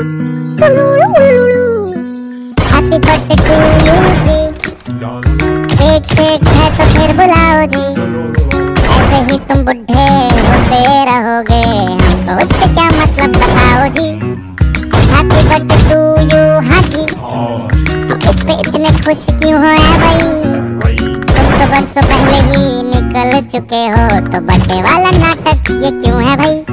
Happy birthday to you जी, cake shake है तो फिर बुलाओ जी, ऐसे ही तुम बुढ़े होते रहोगे, हमको उससे क्या मतलब बताओ जी। हैप्पी बर्थडे टू यू हाँ जी, इस पे इतने खुश क्यों हो भाई, तुम तो बरसों पहले ही निकल चुके हो, तो बर्थडे वाला नाटक ये क्यों है भाई।